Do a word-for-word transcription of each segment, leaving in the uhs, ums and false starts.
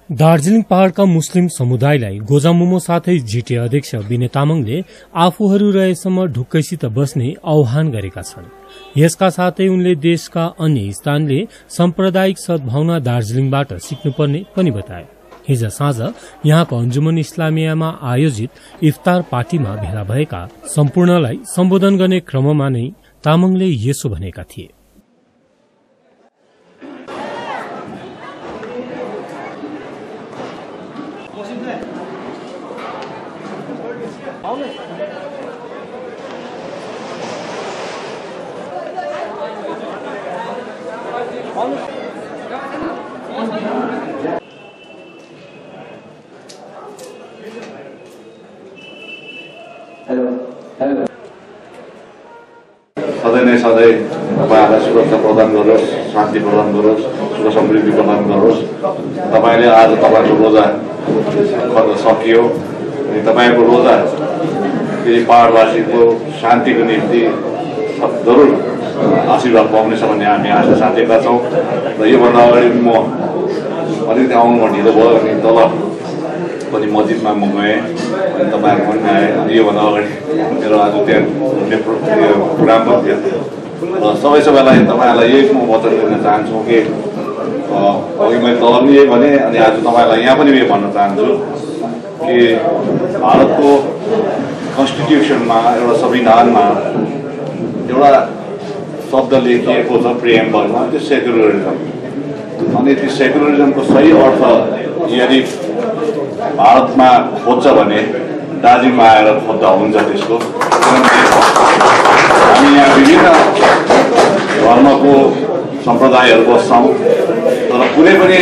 दार्जिलिङ पहाड़का मुस्लिम समुदायलाई गोजामुमो साथै जिटिए अध्यक्ष विनय तामाङले आफूहरू रहेसम्म ढुक्कैसित बस्ने आह्वान गरेका छन्। यसका साथै उनले देशका अन्य स्थानले साम्प्रदायिक सद्भावना दार्जिलिङबाट सिक्नुपर्ने पनि बताए। हिज साँझ यहाँको अन्जुमन इस्लामियामा आयोजित इफ्तार पार्टीमा भेला भएका सम्पूर्णलाई सम्बोधन गर्ने क्रममा नै तामाङले यसो भनेका थिए। सधैँ नै सधैँ तपाईँहरूलाई सुरक्षा प्रदान गरोस्, शान्ति प्रदान गरोस्, सुख समृद्धि प्रदान गरोस्। तपाईँले आज तपाईँको रोजा सकियो अनि तपाईँको रोजा फेरि पहाडवासीको शान्तिको निम्ति जरुर आशीर्वाद पाउनेछ भन्ने हामी आशा साधेका छौँ। र योभन्दा अगाडि म अलिकति आउनुमा ढिलो भयो अनि तल पनि मस्जिदमा म गएँ अनि तपाईँहरू पनि आएँ। अनि योभन्दा अगाडि मेरो आज त्यहाँ प्रोग्राम पनि थियो र सबै सबैलाई तपाईँहरूलाई यही म वचन दिन चाहन्छु कि अघि मैले तल पनि यही भने अनि आज तपाईँलाई यहाँ पनि यही भन्न चाहन्छु कि भारतको कन्स्टिट्युसनमा एउटा संविधानमा एउटा शब्द लेखिएको छ प्रिएम्बलमा, त्यो सेक्युलरिजम। अनि त्यो सेक्युलरिजमको सही अर्थ यदि भारतमा खोज्छ भने दार्जिलिङमा आएर खोज्दा हुन्छ त्यसको। हामी यहाँ विभिन्न धर्मको सम्प्रदायहरू बस्छौँ, तर कुनै पनि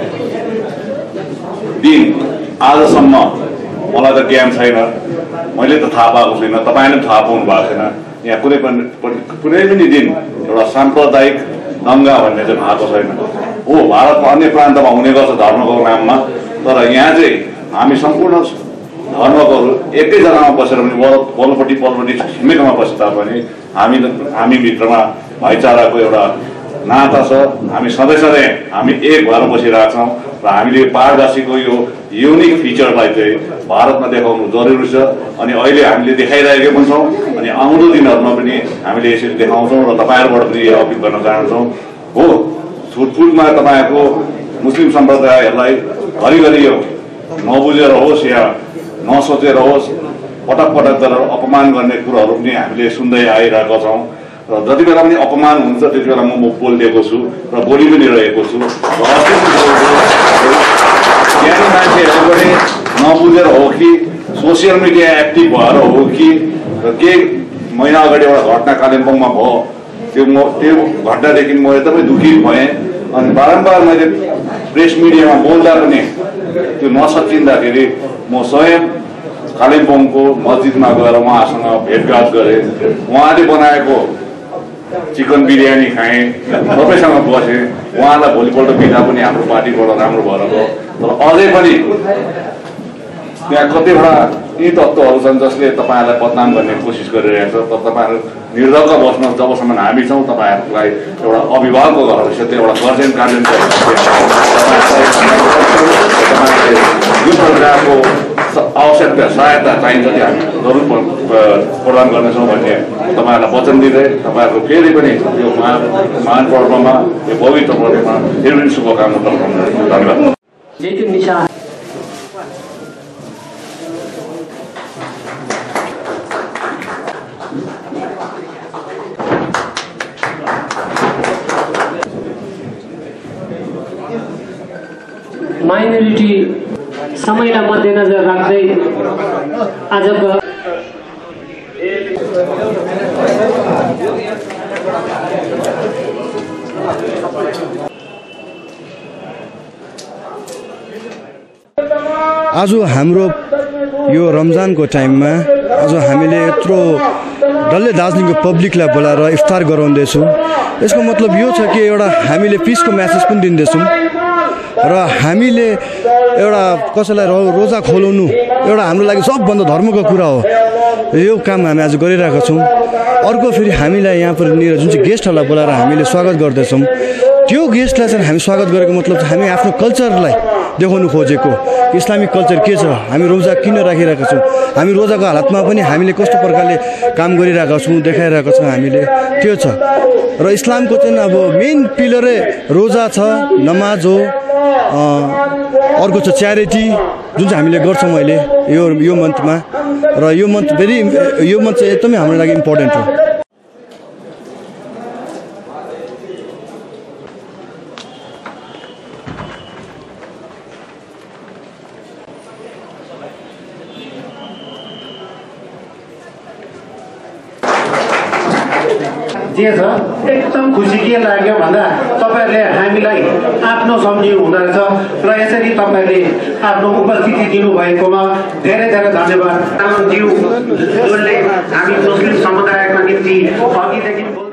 दिन आजसम्म मलाई त ज्ञान छैन, मैले त थाहा पाएको छैन, तपाईँले पनि थाहा पाउनु भएको छैन, यहाँ कुनै पनि कुनै पनि दिन एउटा साम्प्रदायिक दङ्गा भन्ने चाहिँ भएको छैन। हो, भारतको अन्य प्रान्तमा हुने गर्छ धर्मको नाममा, तर यहाँ चाहिँ हामी सम्पूर्ण धर्मकोहरू एकै जग्गामा बसेर पनि वल्लोपट्टि पल्लोपट्टि छिमेकमा बसे तापनि हामी हामी भित्रमा भाइचाराको एउटा नाता छ। हामी सधैँ सधैँ हामी एक भएर बसिरहेका छौँ र हामीले पहाडवासीको यो युनिक फिचरलाई चाहिँ भारतमा देखाउनु जरुरी छ। अनि अहिले हामीले देखाइरहेको पनि छौँ अनि आउँदो दिनहरूमा पनि हामीले यसरी देखाउँछौँ र तपाईँहरूबाट पनि अपिल गर्न चाहन्छौँ। हो, छुटफुटमा तपाईँहरूको मुस्लिम सम्प्रदायहरूलाई घरिघरि यो नबुझेर होस् या नसोचेर होस् पटक पटक गरेर अपमान गर्ने कुराहरू पनि हामीले सुन्दै आइरहेका छौँ र जति बेला पनि अपमान हुन्छ त्यति बेला म बोलिदिएको छु र बोली पनि रहेको छु। ज्ञानी मान्छेहरू पनि नबुझेर हो कि सोसियल मिडिया एक्टिभ भएर हो कि केही महिना अगाडि एउटा घटना कालिम्पोङमा भयो, त्यो म त्यो घटनादेखि म एकदमै दुखित भएँ। अनि बारम्बार मैले प्रेस मिडियामा बोल्दा पनि त्यो नसकिँदाखेरि म स्वयं कालिम्पोङको मस्जिदमा गएर उहाँसँग भेटघाट गरेँ। उहाँले बनाएको चिकन बिरयानी खाएँ, सबैसँग बसेँ। उहाँलाई भोलिपल्ट बिदा पनि हाम्रो पार्टीबाट राम्रो भएर गयो। तर अझै पनि त्यहाँ कतिवटा यी तत्त्वहरू छन् जसले तपाईँहरूलाई बदनाम गर्ने कोसिस गरिरहेको छ। तर तपाईँहरू निर्धक्क बस्नुहोस्, जबसम्म हामी छौँ तपाईँहरूलाई एउटा अभिभावकको घर त्यो एउटा गार्जेन गार्जेन जुन प्रकारको आवश्यकता सहायता चाहिन्छ त्यो हामी जरुर प्रदान गर्नेछौँ भन्ने तपाईँहरूलाई वचन दिँदै तपाईँहरूको फेरि पनि यो महान पर्वमा यो पवित्र पर्वमा फेरि पनि शुभकामना तर्काउनु। धन्यवाद। माइनोरिटी समयलाई मध्यनजर राख्दै आजको आज हाम्रो यो रमजानको टाइममा आज हामीले यत्रो डल्लै दार्जिलिङको पब्लिकलाई बोलाएर इफ्तार गराउँदैछौँ। यसको मतलब यो छ कि एउटा हामीले पिसको म्यासेज पनि दिँदैछौँ र हामीले एउटा कसैलाई रोजा खोलाउनु एउटा हाम्रो लागि सबभन्दा धर्मको कुरा हो। यो काम हामी आज गरिरहेका छौँ। अर्को फेरि हामीलाई यहाँ पर जुन चाहिँ गेस्टहरूलाई बोलाएर हामीले स्वागत गर्दैछौँ, त्यो गेस्टलाई चाहिँ हामी स्वागत गरेको मतलब हामी आफ्नो कल्चरलाई देखाउनु खोजेको इस्लामिक कल्चर के छ, हामी रोजा किन राखिरहेका छौँ, हामी रोजाको हालतमा पनि हामीले कस्तो प्रकारले काम गरिरहेका छौँ देखाइरहेका छौँ हामीले, त्यो छ। र इस्लामको चाहिँ अब मेन पिलरै रोजा छ, नमाज हो, अर्को छ च्यारिटी जुन चाहिँ हामीले गर्छौँ अहिले यो यो मन्थमा। र यो मन्थ भेरी यो मन्थ चाहिँ एकदमै हाम्रो लागि इम्पोर्टेन्ट हो। जे छ एकदम खुसी के लाग्यो भन्दा तपाईँहरूले हामीलाई आफ्नो सम्झिनु हुँदो रहेछ र यसरी तपाईँहरूले आफ्नो उपस्थिति दिनुभएकोमा धेरै धेरै धन्यवाद। तामाङज्यू जसले हामी मुस्लिम समुदायको निम्ति अघिदेखि